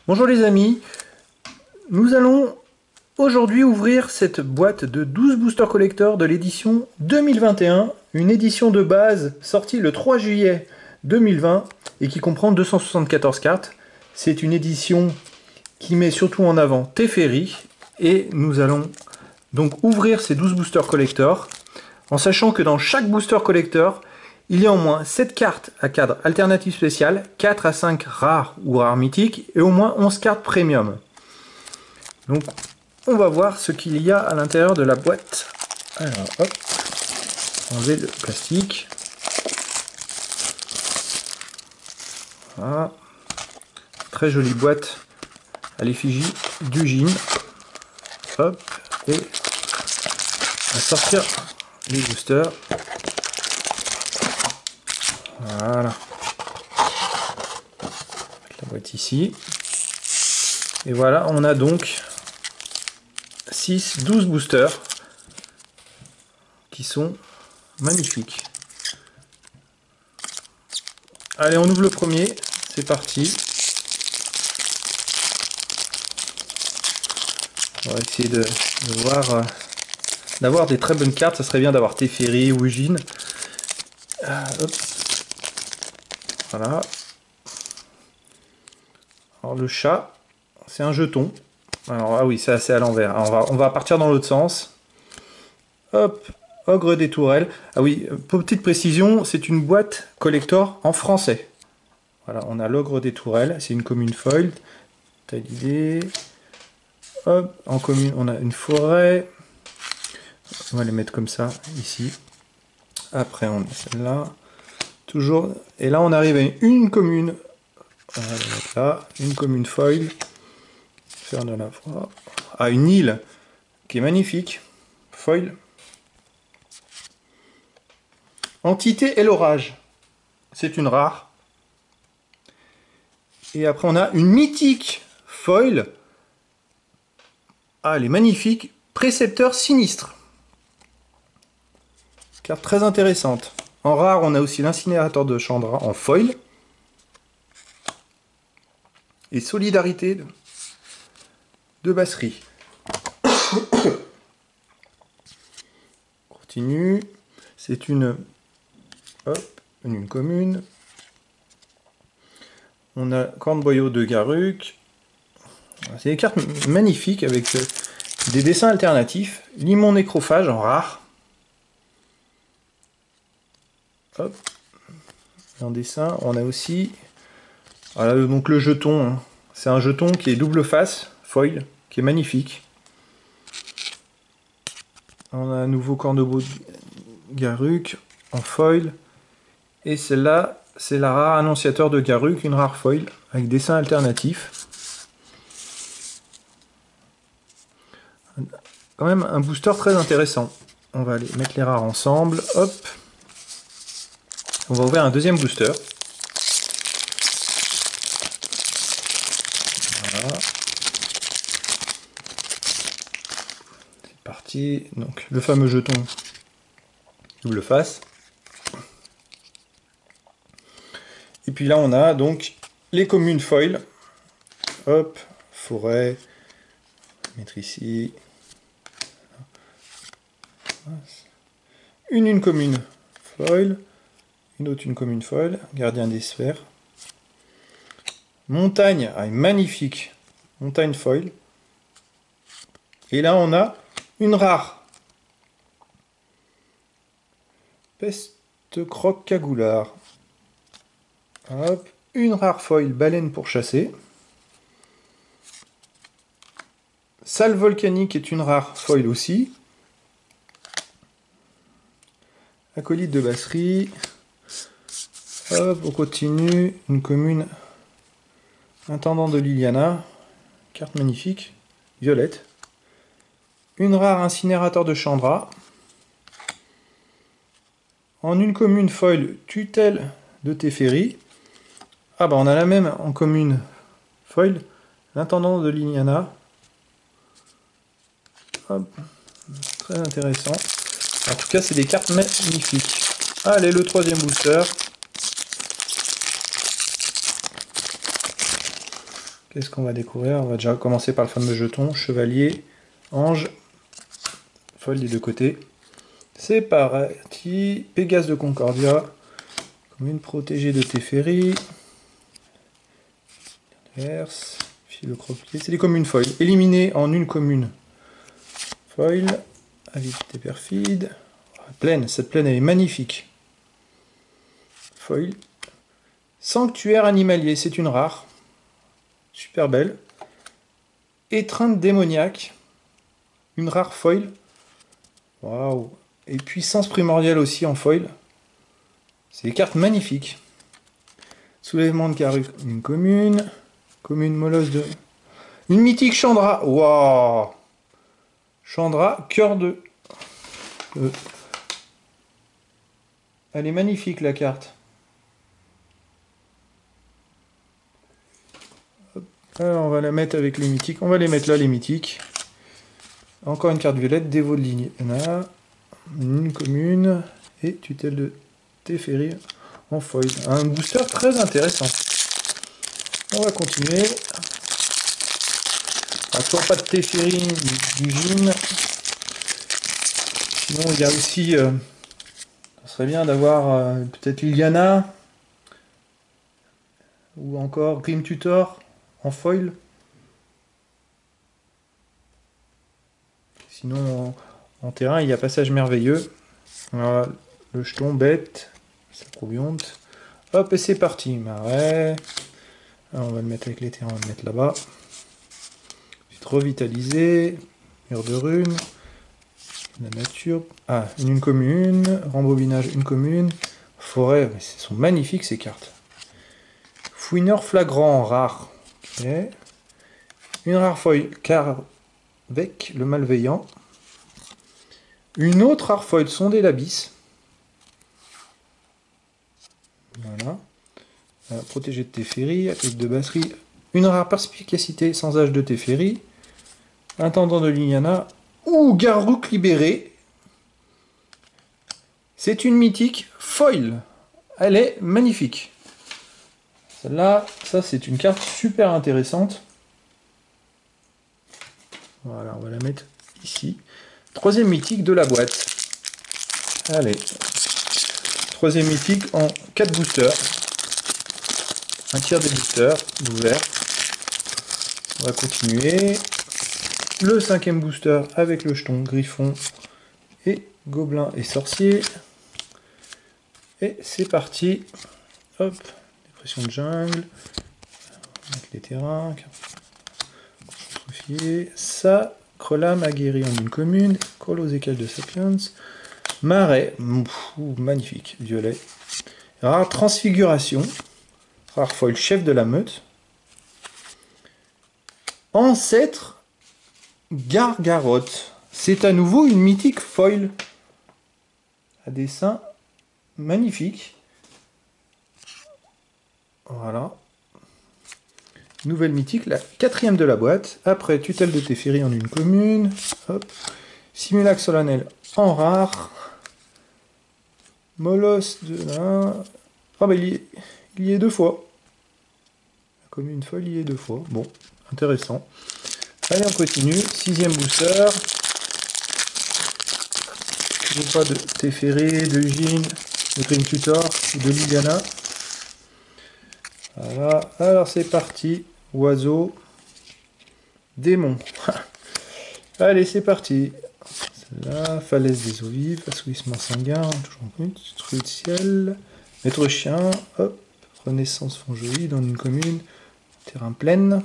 Bonjour les amis, nous allons aujourd'hui ouvrir cette boîte de 12 Booster Collector de l'édition 2021, une édition de base sortie le 3 juillet 2020 et qui comprend 274 cartes. C'est une édition qui met surtout en avant Teferi et nous allons donc ouvrir ces 12 Booster Collector en sachant que dans chaque Booster Collector, il y a au moins 7 cartes à cadre alternatif spécial, 4 à 5 rares ou rares mythiques et au moins 11 cartes premium. Donc on va voir ce qu'il y a à l'intérieur de la boîte. Alors hop, enlever le plastique. Voilà. Très jolie boîte à l'effigie d'Ugine. Hop, et on va sortir les boosters. Voilà. La boîte ici. Et voilà, on a donc 12 boosters qui sont magnifiques. Allez, on ouvre le premier. C'est parti. On va essayer de voir, d'avoir des très bonnes cartes. Ça serait bien d'avoir Teferi ou Ugine. Hop. Voilà. Alors le chat, c'est un jeton. Alors ah oui, c'est assez à l'envers. On va partir dans l'autre sens. Hop, Ogre des Tourelles. Ah oui, pour petite précision, c'est une boîte collector en français. Voilà, on a l'Ogre des Tourelles, c'est une commune foil. T'as l'idée. Hop, en commune, on a une forêt. On va les mettre comme ça, ici. Après, on a celle-là. Toujours. Et là, on arrive à une commune. On va la mettre là. Une commune foil. Faire de la foi. Ah, une île qui est magnifique. Foil. Entité et l'orage. C'est une rare. Et après, on a une mythique foil. Ah, elle est magnifique. Précepteur sinistre. Carte très intéressante. En rare, on a aussi l'incinérateur de Chandra en foil. Et solidarité de Basserie. Continue. C'est une commune. On a Corne-Boyau de Garruk. C'est des cartes magnifiques avec des dessins alternatifs. Limon Nécrophage en rare. Hop. En dessin, on a aussi voilà, donc le jeton. Hein. C'est un jeton qui est double face, foil, qui est magnifique. On a un nouveau Corne-Boyau de Garruk en foil. Et celle-là, c'est la rare Annonciateur de Garruk, une rare foil avec dessin alternatif. Quand même un booster très intéressant. On va aller mettre les rares ensemble. Hop. On va ouvrir un deuxième booster. Voilà. C'est parti. Donc le fameux jeton double face. Et puis là on a donc les communes foil. Hop, forêt. On va mettre ici. Une commune foil. Une autre une commune foil. Gardien des sphères. Montagne, ah, magnifique. Montagne foil. Et là on a une rare. Peste croque cagoulard. Hop, une rare foil baleine pour chasser. Salle volcanique est une rare foil aussi. Acolyte de Basserie. Hop, on continue. Une commune. Intendant de Liliana. Carte magnifique. Violette. Une rare incinérateur de Chandra. En une commune foil, tutelle de Teferi. Ah bah on a la même en commune foil. L'intendant de Liliana. Hop. Très intéressant. En tout cas, c'est des cartes magnifiques. Allez, le troisième booster. Qu'est-ce qu'on va découvrir? On va déjà commencer par le fameux jeton. Chevalier, ange, foil des deux côtés. C'est parti. Pégase de Concordia. Commune protégée de Teferi. Verse. Philocropier. C'est des communes foil. Éliminées en une commune. Foil. Avidité perfide. Plaine. Cette plaine, elle est magnifique. Foil. Sanctuaire animalier. C'est une rare. Super belle. Étreinte démoniaque. Une rare foil. Waouh. Et puissance primordiale aussi en foil. C'est des cartes magnifiques. Soulèvement de Karuk, une commune. Commune molosse de... Une mythique Chandra. Waouh. Chandra, cœur de... Elle est magnifique la carte. Alors on va la mettre avec les mythiques. On va les mettre là, les mythiques. Encore une carte violette, dévot de Liliana. Une commune. Et tutelle de Teferi en foil. Un booster très intéressant. On va continuer. Toujours pas de Teferi du Jin. Sinon il y a aussi... ça serait bien d'avoir peut-être Liliana. Ou encore Grim Tutor en foil. Sinon, en terrain, il y a Passage Merveilleux. Voilà, le jeton bête. Ça probionte. Hop, et c'est parti. Marais. Alors, on va le mettre avec les terrains, on va le mettre là-bas. Ensuite, revitaliser. Mur de runes. La nature. Ah, une commune. Rembobinage, une commune. Forêt. Mais ce sont magnifiques ces cartes. Fouineur flagrant, rare. Ok. Une rare foil, car avec le malveillant. Une autre rare foil, sonder l'abysse. Voilà. Protégé de Teferi, avec de basserie. Une rare perspicacité sans âge de Teferi. Intendant de Liliana. Ouh, Garruk libéré. C'est une mythique foil. Elle est magnifique. Celle-là, ça c'est une carte super intéressante. Voilà, on va la mettre ici. Troisième mythique de la boîte. Allez. Troisième mythique en 4 boosters. Un tiers des boosters d'ouvert. On va continuer. Le cinquième booster avec le jeton griffon et gobelin et sorcier. Et c'est parti. Hop. Dépression de jungle. On va mettre les terrains. Ça, Crelam aguerri en une commune, Colos écale de Sapiens, Marais, magnifique, violet. Rare transfiguration, rare foil chef de la meute. Ancêtre Gargarotte, c'est à nouveau une mythique foil à dessin magnifique. Voilà. Nouvelle mythique, la quatrième de la boîte. Après, tutelle de Teferi en une commune. Hop. Simulacre solennel en rare. Molosse de là. Ah bah il y est 2 fois. La commune folle, il y est 2 fois. Bon, intéressant. Allez, on continue. 6e booster. Toujours pas de Teferi, de Jin, de Grim Tutor ou de Liliana. Voilà, alors c'est parti. Oiseau, démon. Allez, c'est parti. Celle-là, falaise des eaux vives, assouvissement sanguin, toujours en commune, truc de ciel, maître chien, hop, renaissance fongeoïde dans une commune, terrain plein.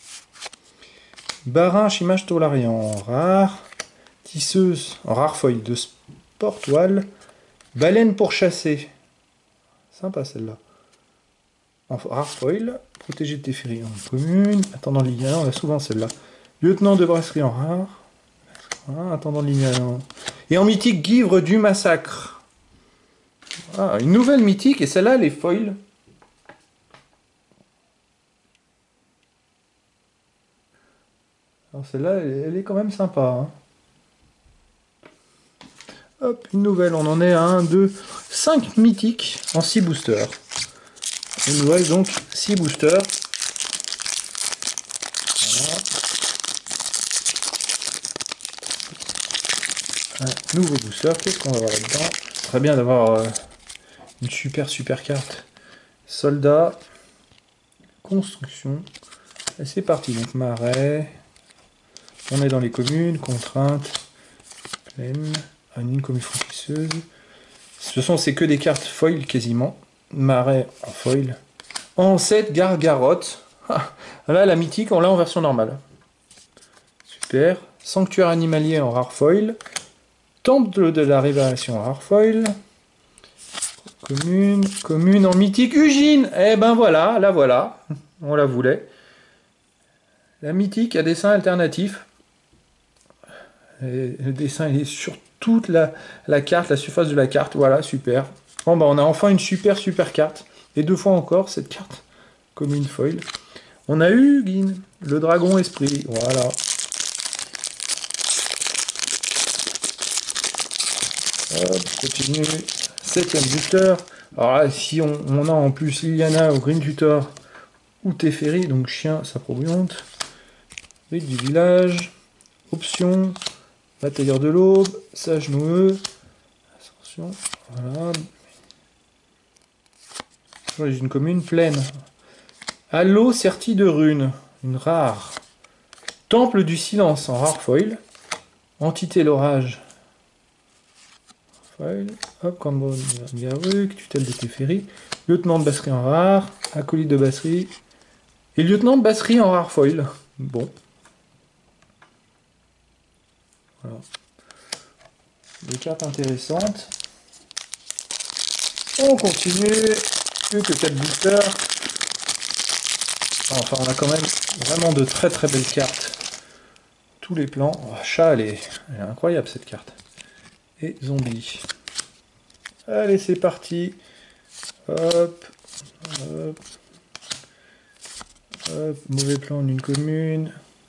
Barin, chimage tolarian, rare. Tisseuse, en rare foil de sport toile. Baleine pour chasser. Sympa celle-là. En rare foil, protégé de Teferi en commune, attendant Liliana, on a souvent celle-là. Lieutenant de brasserie en rare, attendant Liliana. Et en mythique, Guivre du massacre. Ah, une nouvelle mythique, et celle-là, elle est foil. Alors celle-là, elle est quand même sympa. Hein. Hop, une nouvelle, on en est à 1, 2, 5 mythiques en 6 boosters. Il nous reste donc 6 boosters. Voilà. Un nouveau booster. Qu'est-ce qu'on va avoir là-dedans? Très bien d'avoir une super carte. Soldat. Construction. Et c'est parti. Donc marais. On est dans les communes. Contraintes. Plaine. Une commune franchisseuse. C'est que des cartes foil quasiment. Marais en foil. En 7 Gargarotte. Là, la mythique, on l'a en version normale. Super. Sanctuaire animalier en rare foil. Temple de la révélation en rare foil. Commune en mythique. Ugine. Eh ben voilà, la voilà. On la voulait. La mythique à dessin alternatif. Et le dessin il est sur toute la carte, la surface de la carte. Voilà, super. Bon, bah, on a enfin une super carte. Et 2 fois encore cette carte. Commune foil. On a eu Ugine, le dragon esprit. Voilà. Hop, continue. 7ème booster. Alors là, si on a en plus Liliana ou Green Tutor ou Teferi, donc chien, ça probionte. Rite du village. Option. Batailleur de l'aube. Sage noueux. Ascension. Voilà. J'ai une commune pleine. Halo serti de runes. Une rare. Temple du silence en rare foil. Entité l'orage. Foil. Hop, Cambon Garuk. Tutelle de Teferi. Lieutenant de Basserie en rare. Acolyte de Basserie. Et lieutenant de Basserie en rare foil. Bon. Voilà. Des cartes intéressantes. On continue. Plus que 4 boosters. Enfin, on a quand même vraiment de très belles cartes. Tous les plans. Oh, chat, elle est incroyable cette carte. Et zombie. Allez, c'est parti. Hop. Hop. Hop. Mauvais plan en une commune.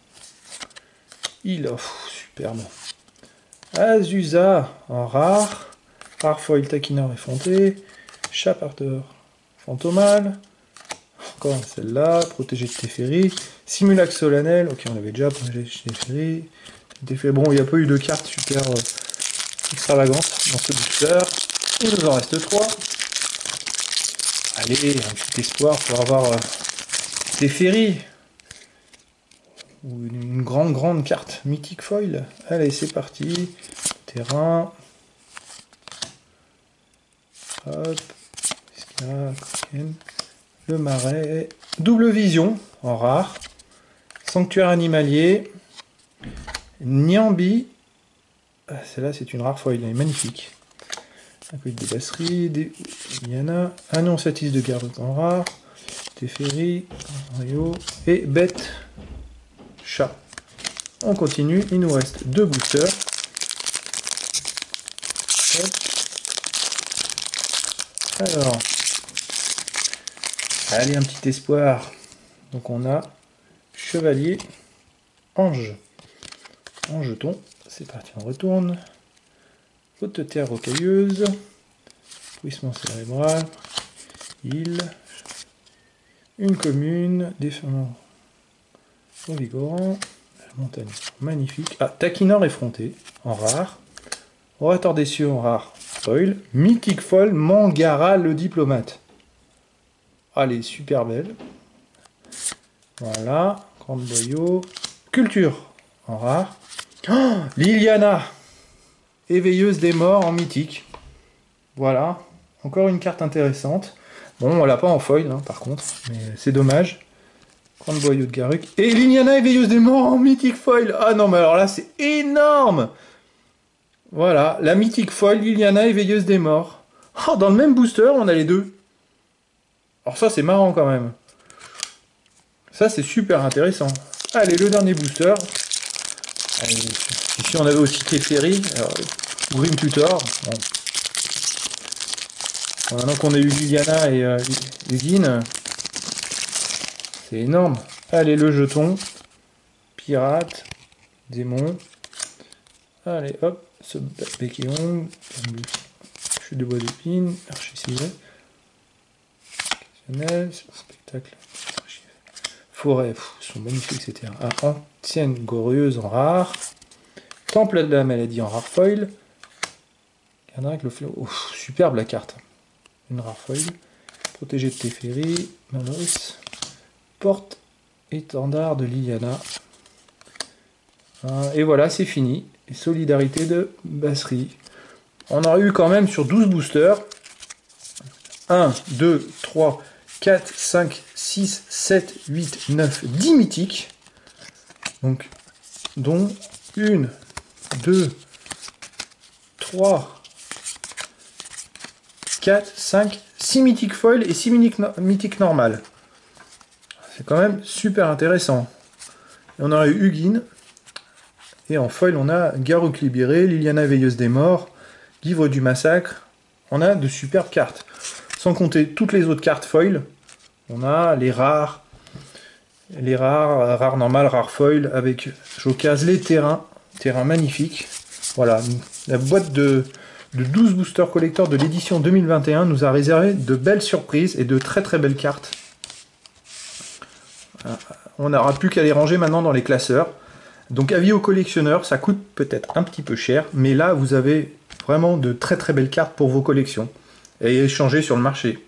Il offre. Superbe. Azusa en rare. Rare foil taquineur effronté. Chaparteur fantomal. Encore celle-là. Protégé de Teferi. Simulac solennel. Ok, on avait déjà protégé de Teferi. Bon, il n'y a pas eu de carte super extravagante dans ce booster. Il nous en reste 3. Allez, un petit espoir pour avoir Teferi. Ou une grande carte mythique foil. Allez, c'est parti. Terrain. Hop. Le marais. Double vision en rare. Sanctuaire animalier. Niambi. Celle-là, c'est une rare foil. Elle est magnifique. Un peu de basserie. Il y en a. Annonciatrice de garde en rare. Teferi. Rio. Et bête. Chat. On continue. Il nous reste 2 boosters. Hop. Alors, allez, un petit espoir. Donc on a chevalier, ange. En jeton, c'est parti, on retourne. Haute terre rocailleuse, puissement cérébral, île, une commune, déferlement vigorant, montagne magnifique. Ah, taquineur effronté, en rare. Orateur des cieux en rare. Foil. Mythique foil, Mangara le diplomate. Allez, super belle. Voilà. Grande boyau. Culture en rare. Oh, Liliana. Éveilleuse des morts en mythique. Voilà. Encore une carte intéressante. Bon, on l'a pas en foil, hein, par contre. Mais c'est dommage. Grande boyau de Garuk. Et Liliana, éveilleuse des morts en mythique foil. Ah non, mais alors là, c'est énorme. Voilà, la mythique foil, Liliana, éveilleuse des morts. Oh, dans le même booster, on a les deux. Alors ça, c'est marrant quand même. Ça, c'est super intéressant. Allez, le dernier booster. Allez, ici, on avait aussi Teferi, Grim Tutor. Bon. Maintenant qu'on a eu Liliana et Ugine, c'est énorme. Allez, le jeton. Pirate. Démon. Allez, hop. Ce Béquillon, chute de bois d'épines, archi ciblé, spectacle, Forêt, ils sont magnifiques ces terrains. Ancienne glorieuse en rare. Temple de la maladie en rare foil. Avec le fléau. Superbe la carte. Une rare foil. Protégé de Teferi. Malos. Porte étendard de Liliana. Et voilà, c'est fini. Et solidarité de Basserie. On aurait eu quand même sur 12 boosters 1, 2, 3, 4, 5, 6, 7, 8, 9, 10 mythiques. Donc, dont 1, 2, 3, 4, 5, 6 mythiques foil et 6 mythiques normales. C'est quand même super intéressant. Et on aurait eu Hugin. Et en foil, on a Garruk libéré, Liliana veilleuse des morts, Guivre du massacre. On a de superbes cartes. Sans compter toutes les autres cartes foil. On a les rares, rares normales, rares foil, avec j'occasse les terrains magnifiques. Voilà, la boîte de 12 boosters collecteurs de l'édition 2021 nous a réservé de belles surprises et de très très belles cartes. On n'aura plus qu'à les ranger maintenant dans les classeurs. Donc avis aux collectionneurs, ça coûte peut-être un petit peu cher, mais là vous avez vraiment de très très belles cartes pour vos collections et échanger sur le marché.